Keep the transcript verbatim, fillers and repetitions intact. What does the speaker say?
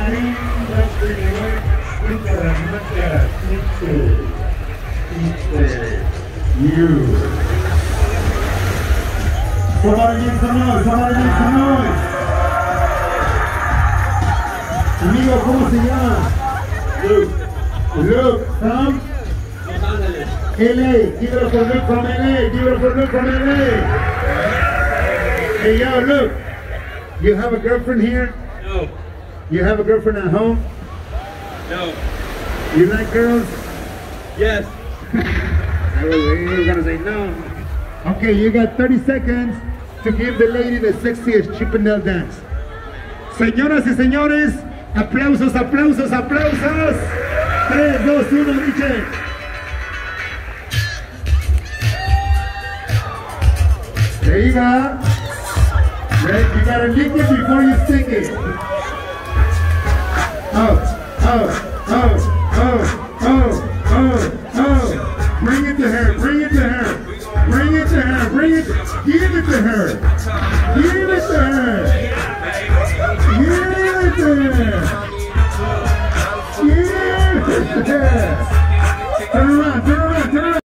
Marín, you. Somebody make some noise, somebody make some noise. Amigo, ¿cómo se llama? Luke. Luke, from? L A. Give it up for Luke from L A. Give it up for Luke from L A. Hey, yo, Luke. You have a girlfriend here? No. You have a girlfriend at home? No. You like girls? Yes. I was, you were gonna say no. Okay, you got thirty seconds to give the lady the sexiest Chippendale dance. Señoras y señores, aplausos, aplausos, aplausos. tres, dos, uno, dice. There you go. Right, you gotta lick it before you stick it. Oh, oh, oh, oh, oh, oh, oh. Bring it to her, bring it to her. Bring it to her, bring it, give it to her. Give it to her. Give it to her. Give it to her.